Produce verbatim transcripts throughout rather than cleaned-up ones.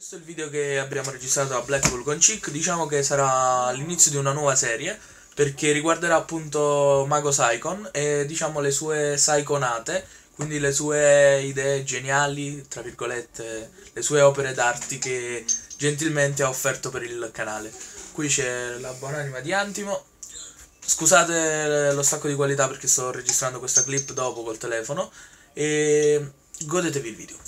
Questo è il video che abbiamo registrato a Blackpool con Chick. Diciamo che sarà l'inizio di una nuova serie, perché riguarderà appunto Mago Psychon e diciamo le sue psychonate, quindi le sue idee geniali, tra virgolette, le sue opere d'arte che gentilmente ha offerto per il canale. Qui c'è la buonanima di Antimo. Scusate lo stacco di qualità perché sto registrando questa clip dopo col telefono, e godetevi il video.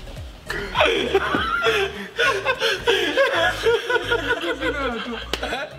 Che è finito?